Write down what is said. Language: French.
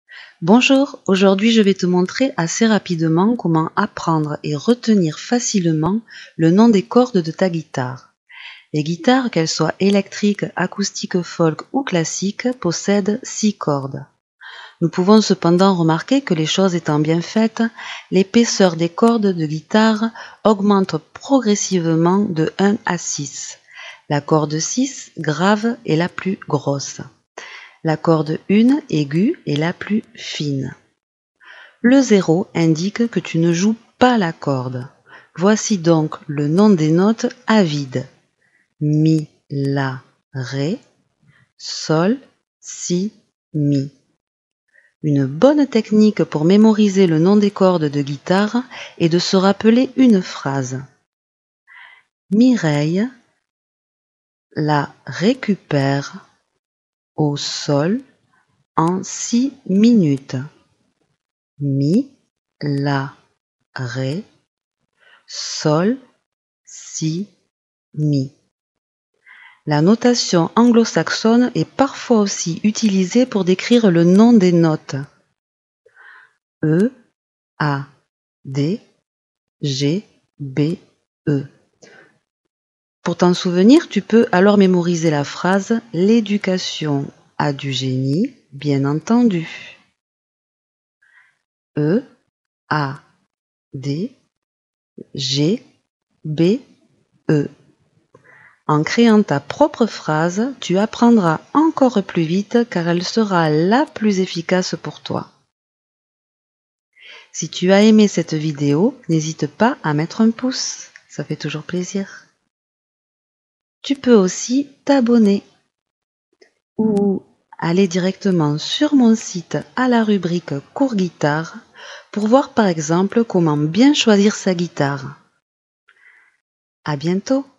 Bonjour, aujourd'hui je vais te montrer assez rapidement comment apprendre et retenir facilement le nom des cordes de ta guitare. Les guitares, qu'elles soient électriques, acoustiques, folk ou classiques, possèdent 6 cordes. Nous pouvons cependant remarquer que les choses étant bien faites, l'épaisseur des cordes de guitare augmente progressivement de 1 à 6. La corde 6, grave, est la plus grosse. La corde 1, aiguë, est la plus fine. Le 0 indique que tu ne joues pas la corde. Voici donc le nom des notes à vide. Mi, la, ré, sol, si, mi. Une bonne technique pour mémoriser le nom des cordes de guitare est de se rappeler une phrase. Mireille la récupère au sol en 6 minutes. Mi, la, ré, sol, si, mi. La notation anglo-saxonne est parfois aussi utilisée pour décrire le nom des notes. E, A, D, G, B, E. Pour t'en souvenir, tu peux alors mémoriser la phrase « L'éducation a du génie, bien entendu ». E, A, D, G, B, E. En créant ta propre phrase, tu apprendras encore plus vite car elle sera la plus efficace pour toi. Si tu as aimé cette vidéo, n'hésite pas à mettre un pouce, ça fait toujours plaisir. Tu peux aussi t'abonner ou aller directement sur mon site à la rubrique cours guitare pour voir par exemple comment bien choisir sa guitare. À bientôt!